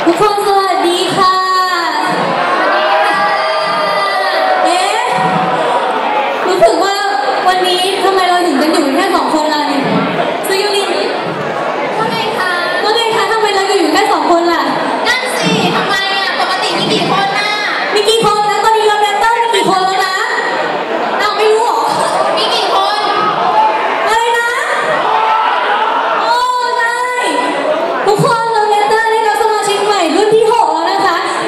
ทุกคนสวัสดีค่ะเอ๊ะรู้สึกว่าวันนี้ทำไมเราถึงกันอยู่แค่2 คนล่ะนี่ซื้อยูรินว่าไงคะทำไมเราอยู่แค่2 คนล่ะนั่นสิทำไมอ่ะปกติมีกี่คนน่ะมีกี่คนนะตอนนี้เราแดนเตอร์มีกี่คนแล้วนะอ้าวไม่รู้หรอมีกี่คนอะไรนะโอ้ใช่ทุกคนเราแดนเตอร์ได้รับสมาชิกใหม่รุ่นที่6แล้วนะคะ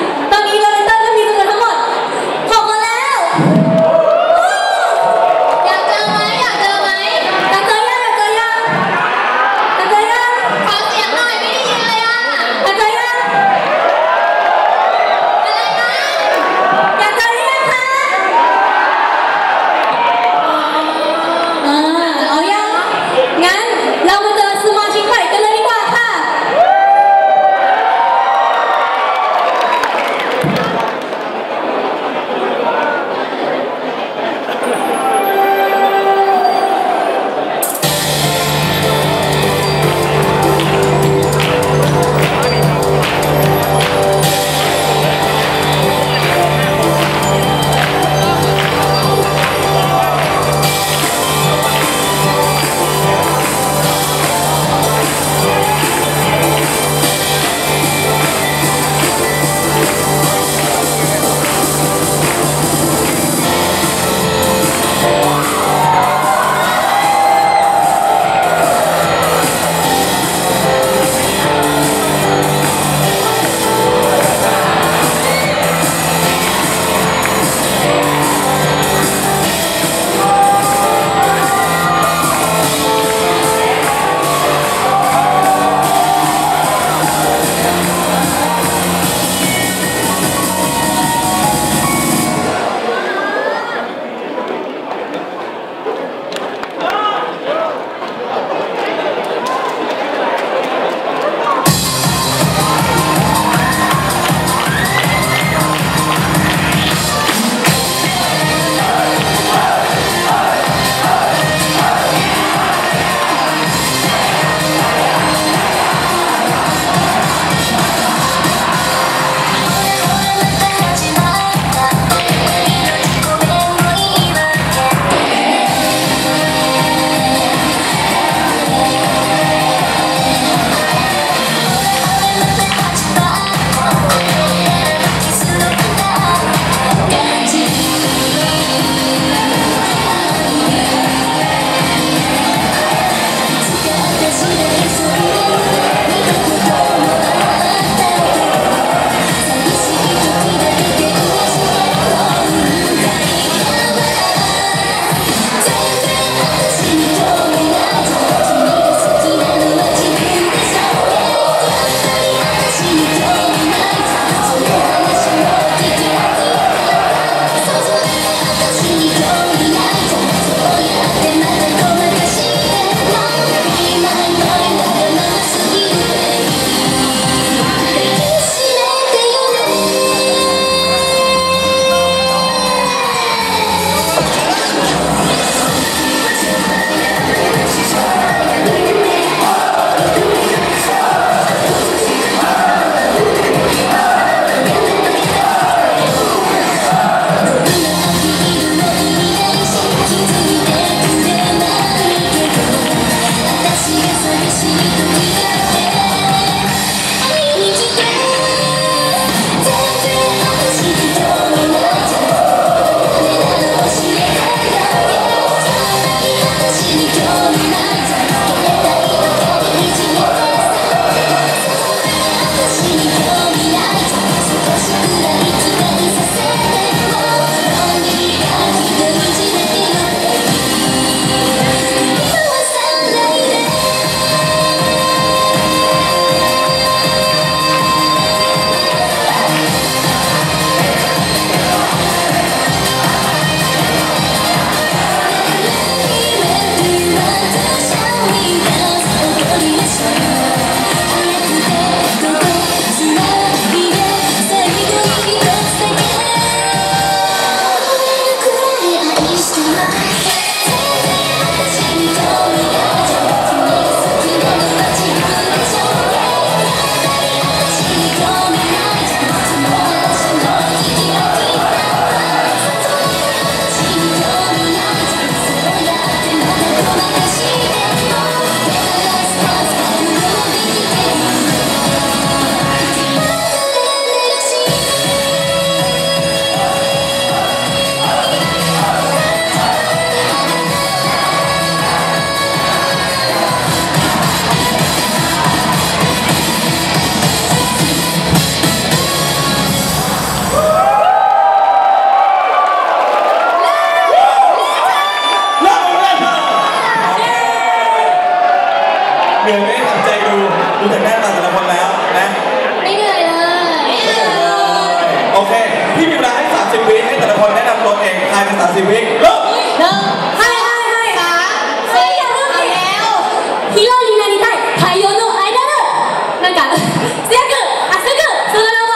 เหนื่อยไหมทำใจดูจากหน้าตาแต่ละคนแล้วนะไม่เหนื่อยเลยโอเคพี่มีเวลาให้30 วิให้แต่ละคนแนะนำตัวเองภายใน30 วิเริ่มให้อย่าเพิ่งแล้วヒロリなりたい太陽の間だなんか強く熱くその名は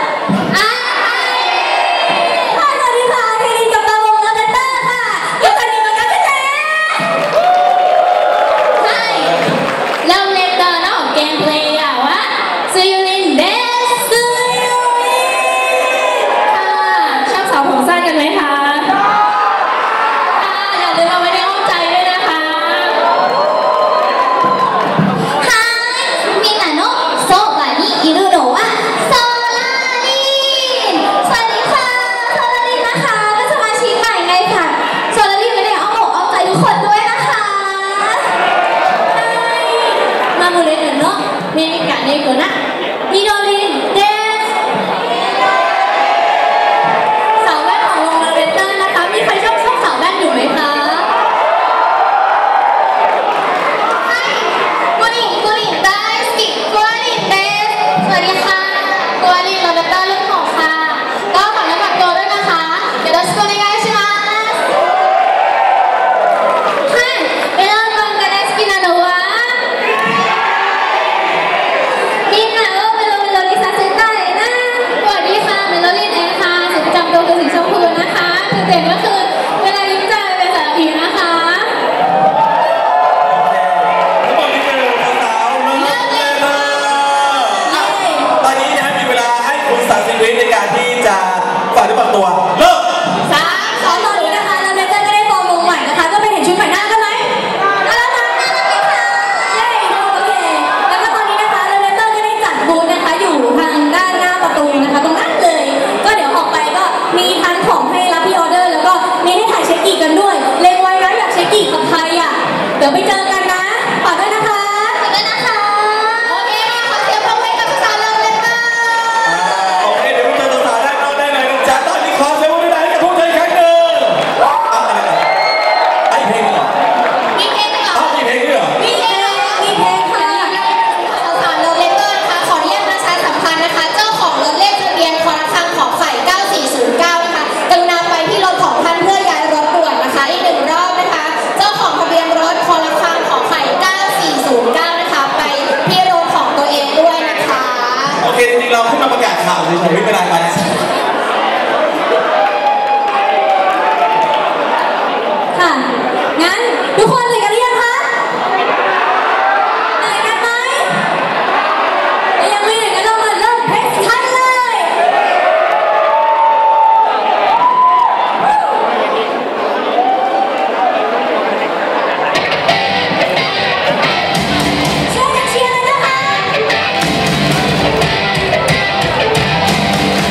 สวัสดีค่ะพี่ลินกับตาวงโรเบต้าค่ะยกกันนี้มากันเจ๊ใช่เริ่มเล่นเดินออกเกมเพลย์อะว่าซูยูรินเดสซูยูรินค่ะชอบสาวผมสั้นกันไหมคะอย่าลืมเอาไว้ในอ้อมใจด้วยนะคะみんなのそばにいるのはソラリンสวัสดีค่ะโซลารินนะคะเป็นสมาชิกใหม่ไงค่ะโซลารินไม่ได้เอาอกเอาใจทุกคนด้วยนะคะมามูเลนเนาะเนกะเนโกนะฮิโรรินเดสสาวแว่นของวงโรเบเตอร์นะคะมีใครชอบสาวแว่นอยู่ไหมคะกุลินได้สกิกุลินเดสสวัสดีค่ะกุลินโรเบเตอร์รุ่น6ค่ะก็ขอแนะนำตัวด้วยนะคะよろしくお願いしますはいメロンパンが大好きなのはみんなをメロメロにさせたいなสวัสดีค่ะเมโลลินเองค่ะสีประจำตัวคือสีชมพูนะคะจุดเด่นก็คือเวลายิ้มใจเป็นสระอีนะคะทั้งหมดนี้คือสาวๆน้องๆเลยตอนนี้นะมีเวลาให้คุณ30 วิในการที่จะฝากเนื้อฝากตัวเริ่มตอนนี้นะคะเราจะได้ฟอร์มวงใหม่นะคะก็ไปเห็นชุดใหม่หน้ากันไหมแล้วมาหน้ากันไหมคะเย้โอเคแล้วก็ตอนนี้นะคะเราก็ได้จัดบูธนะคะอยู่ทางด้านหน้าประตูนะคะตรงนั้นเลยก็เดี๋ยวออกไปก็มีทั้งของให้รับพรีออเดอร์แล้วก็มีให้ถ่ายเช็คอินกันด้วยเล็งไว้นะอยากเช็คอินกับใครอ่ะเดี๋ยวไปเจอกันนะฝากด้วยนะคะโอเคค่ะขอเสียงปรบมือให้กับสาวๆเลยค่ะโอเคเดี๋ยวเจอสาวๆด้านนอกได้เลยนะจ๊ะตอนนี้ขอเสียงปรบมือให้กับพวกเธออีกครั้งหนึ่งไอ้เพลงเหรอมีเพลงเหรอมีเพลงด้วยเหรอมีเพลงค่ะสาวๆรถเล็กก็นะคะขออนุญาตประชาสัมพันธ์นะคะเจ้าของรถเลขทะเบียนคอระฆังขอไข่ 9409 นะคะกรุณาไปที่รถของท่านเพื่อย้ายรถด่วนนะคะอีก1 รอบนะคะเจ้าของทะเบียนรถคอระฆังขอไข่ 9409 นะคะไปที่รถของตัวเองด้วยนะคะโอเคจริงๆเราขึ้นมาประกาศข่าวเฉยๆไม่เป็นไรไปค่ะงั้นทุกคนเหนื่อยกันหรือยังคะเหนื่อยกันไหมยังไม่เหนื่อยกันเรามาเริ่มเพลงทันเลยช่วยกันเชียร์เลยนะคะ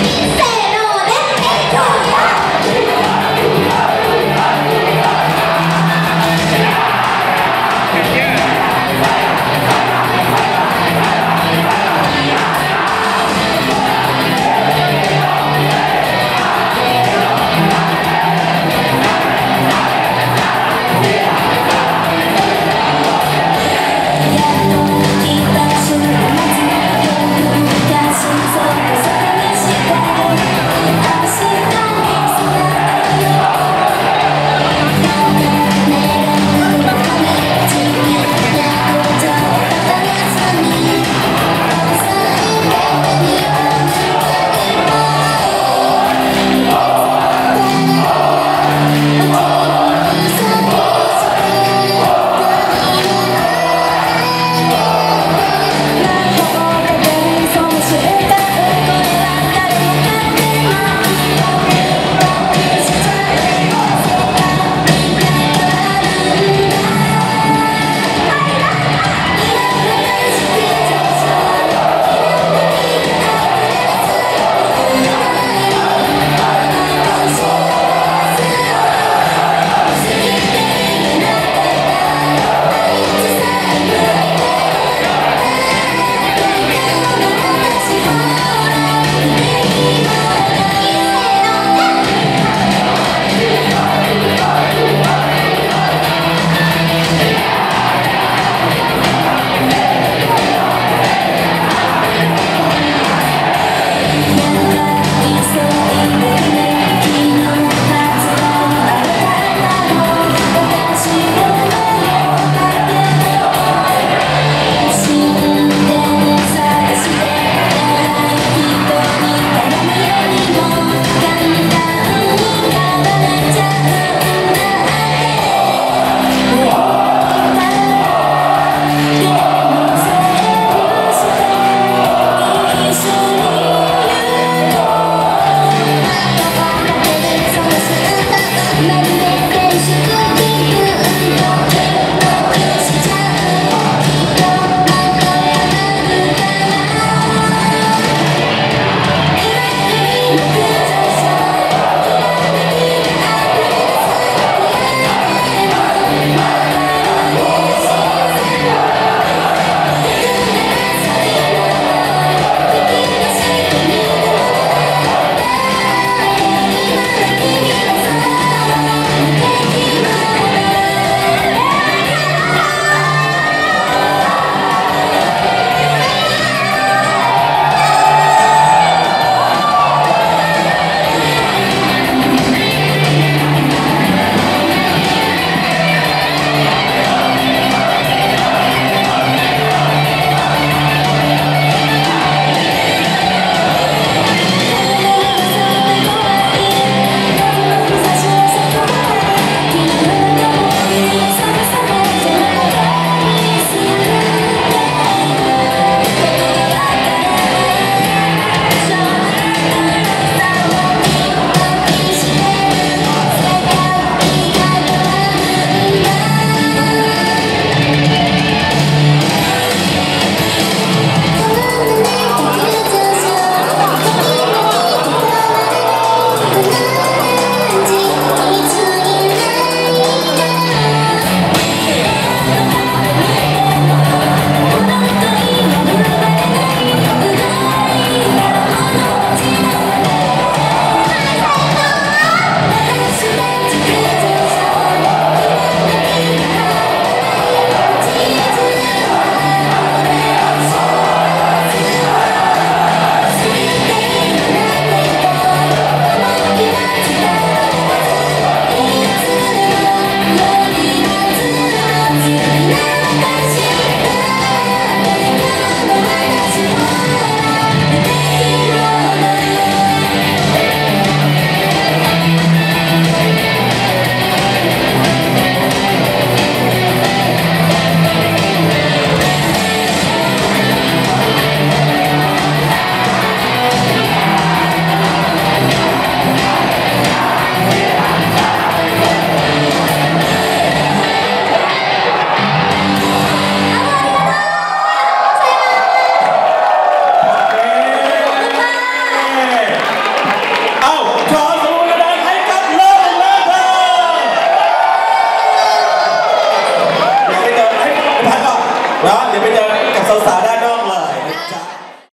สาวๆได้